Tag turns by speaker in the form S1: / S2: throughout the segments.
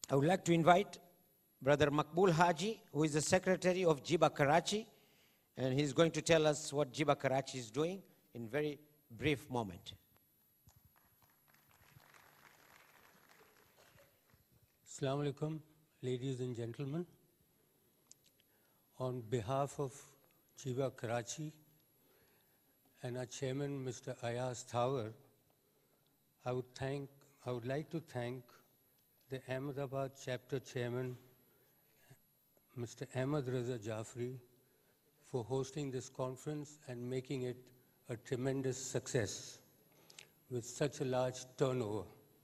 S1: I would like to invite Brother Makbul Haji, who is the secretary of Jiba Karachi, and he's going to tell us what Jiba Karachi is doing in very brief moment.
S2: Assalamu alaikum, ladies and gentlemen. On behalf of Jiba Karachi and our chairman, Mr. Ayaz Thawar, I would like to thank the Ahmedabad chapter chairman, Mr. Ahmed Raza Jafri, for hosting this conference and making it a tremendous success with such a large turnover.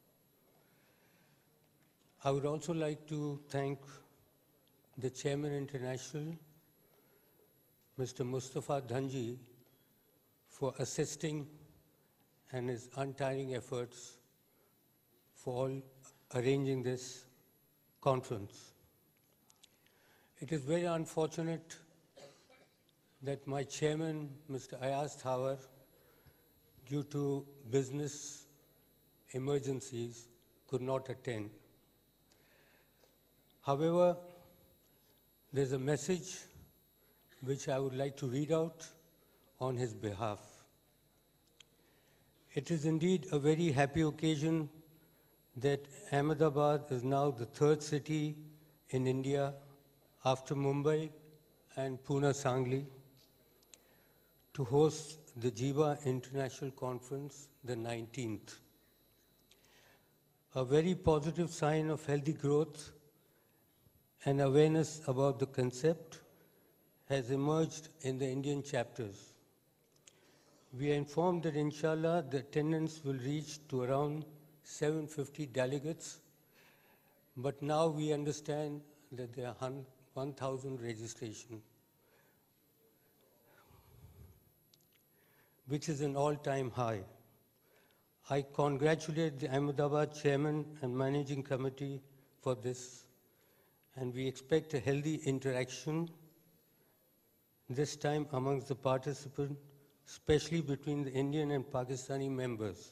S2: I would also like to thank the Chairman International, Mr. Mustafa Dhanji, for assisting and his untiring efforts for all arranging this conference. It is very unfortunate that my chairman, Mr. Ayaz Thawar, due to business emergencies, could not attend. However, there's a message which I would like to read out on his behalf. It is indeed a very happy occasion that Ahmedabad is now the third city in India after Mumbai and Pune Sangli to host the Jiba International Conference, the 19th. A very positive sign of healthy growth and awareness about the concept has emerged in the Indian chapters. We are informed that inshallah the attendance will reach to around 750 delegates, but now we understand that there are 1,000 registrations, which is an all-time high. I congratulate the Ahmedabad chairman and managing committee for this, and we expect a healthy interaction this time amongst the participants, especially between the Indian and Pakistani members.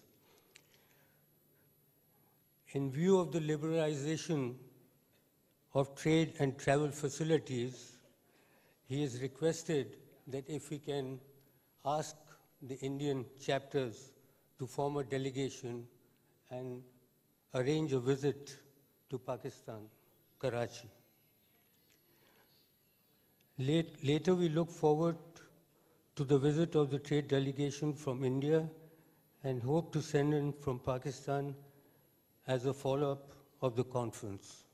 S2: In view of the liberalization of trade and travel facilities, he has requested that if we can ask the Indian chapters to form a delegation and arrange a visit to Pakistan, Karachi. Later, we look forward to the visit of the trade delegation from India and hope to send in from Pakistan as a follow-up of the conference.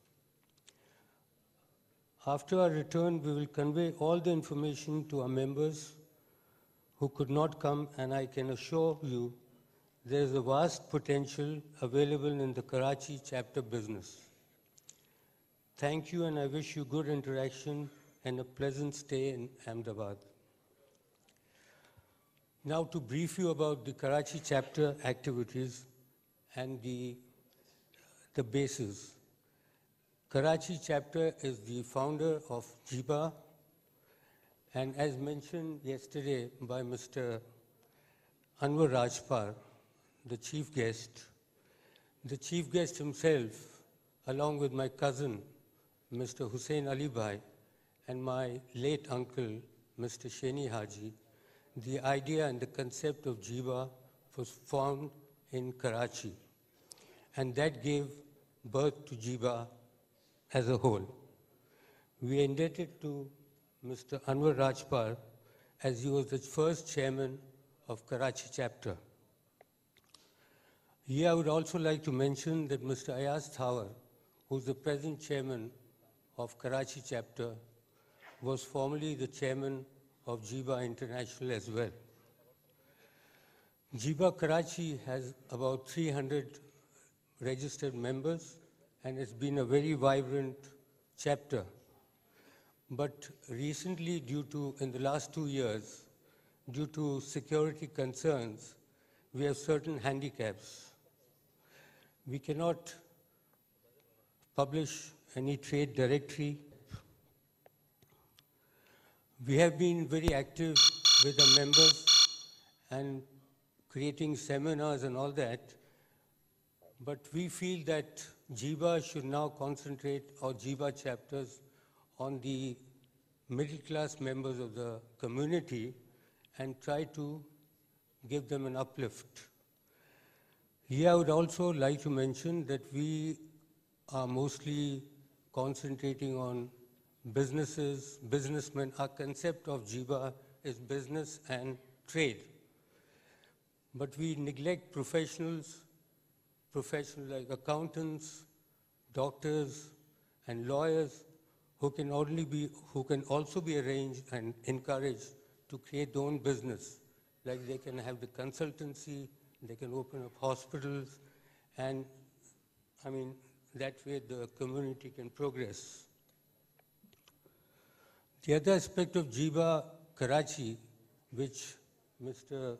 S2: After our return, we will convey all the information to our members who could not come, and I can assure you there is a vast potential available in the Karachi chapter business. Thank you, and I wish you good interaction and a pleasant stay in Ahmedabad. Now to brief you about the Karachi chapter activities and the basis. Karachi chapter is the founder of Jiba, and as mentioned yesterday by Mr. Anwar Rajpal, the chief guest himself, along with my cousin, Mr. Hussain Ali Bhai, and my late uncle, Mr. Sheni Haji, the idea and the concept of Jiba was formed in Karachi, and that gave birth to Jiba as a whole. We are indebted to Mr. Anwar Rajpal as he was the first chairman of Karachi chapter. Here I would also like to mention that Mr. Ayaz Thawar, who is the present chairman of Karachi chapter, was formerly the chairman of Jiba International as well. Jiba Karachi has about 300 registered members, and it's been a very vibrant chapter. But recently, in the last 2 years, due to security concerns, we have certain handicaps. We cannot publish any trade directory. We have been very active with our members and creating seminars and all that, but we feel that JIBA should now concentrate, or JIBA chapters, on the middle class members of the community and try to give them an uplift. Here I would also like to mention that we are mostly concentrating on businesses, businessmen. Our concept of JIBA is business and trade. But we neglect professionals like accountants, doctors, and lawyers who can also be arranged and encouraged to create their own business. Like they can have the consultancy, they can open up hospitals, and that way the community can progress. The other aspect of JIBA Karachi, which Mr.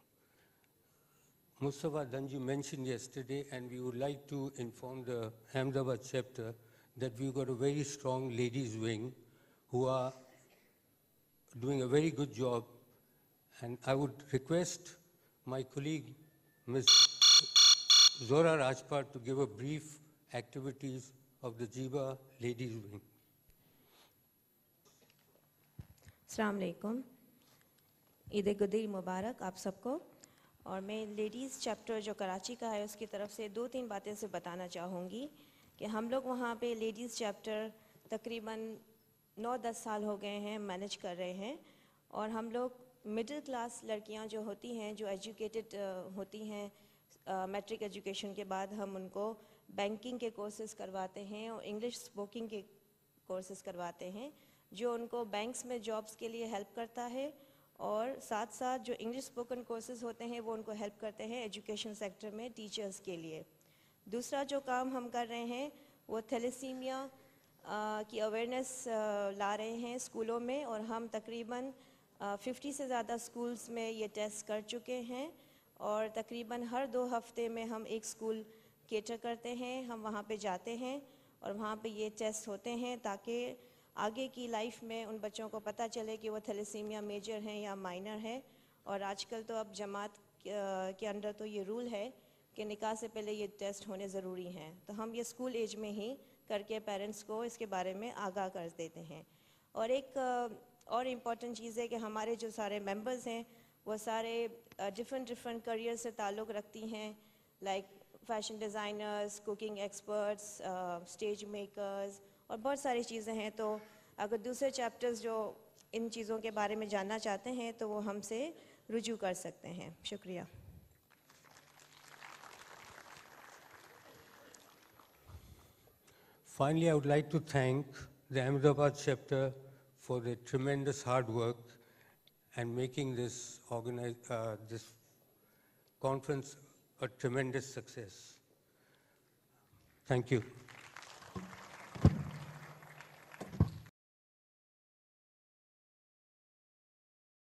S2: Mustafa Danji mentioned yesterday, and we would like to inform the Ahmedabad chapter that we've got a very strong ladies wing who are doing a very good job. And I would request my colleague, Ms. Zora Rajpal, to give a brief activities of the JIBA ladies wing.
S3: अस्सलाम वालेकुम, ईद गुदीर मुबारक आप सबको। और मैं ladies chapter जो कराची का है उसकी तरफ से 2-3 बातें से बताना चाहूँगी कि हम लोग वहाँ पे लेडीज़ चैप्टर तकरीबन 9-10 साल हो गए हैं मैनेज कर रहे हैं। और हम लोग मिडिल क्लास लड़कियाँ जो होती हैं, जो एजुकेटेड होती हैं, मैट्रिक एजुकेशन के बाद हम उनको बैंकिंग के कोर्सेज़ करवाते हैं और इंग्लिश स्पोकिंग के कोर्सेज़ करवाते हैं, जो उनको बैंक्स में जॉब्स के लिए हेल्प करता है। और साथ साथ जो इंग्लिश स्पोकन कोर्सेज़ होते हैं वो उनको हेल्प करते हैं एजुकेशन सेक्टर में टीचर्स के लिए। दूसरा जो काम हम कर रहे हैं वो थैलेसीमिया की अवेयरनेस ला रहे हैं स्कूलों में, और हम तकरीबन 50 से ज़्यादा स्कूल्स में ये टेस्ट कर चुके हैं। और तकरीबन हर 2 हफ्ते में हम एक स्कूल केटर करते हैं, हम वहाँ पे जाते हैं और वहाँ पे ये टेस्ट होते हैं ताकि आगे की लाइफ में उन बच्चों को पता चले कि वो थैलेसीमिया मेजर हैं या माइनर है। और आजकल तो अब जमात के अंदर तो ये रूल है कि निकाह से पहले ये टेस्ट होने ज़रूरी हैं, तो हम ये स्कूल एज में ही करके पेरेंट्स को इसके बारे में आगाह कर देते हैं। और एक और इम्पॉर्टेंट चीज़ है कि हमारे जो सारे मेंबर्स हैं वो सारे डिफरेंट करियर से ताल्लुक़ रखती हैं, like fashion designers, cooking experts, stage makers और बहुत सारी चीज़ें हैं। तो अगर दूसरे चैप्टर्स जो इन चीज़ों के बारे में जानना चाहते हैं तो वो हमसे रुजू कर सकते हैं। शुक्रिया।
S2: Finally, I would like to thank the Ahmedabad chapter for their tremendous hard work and making this conference a tremendous success. Thank you.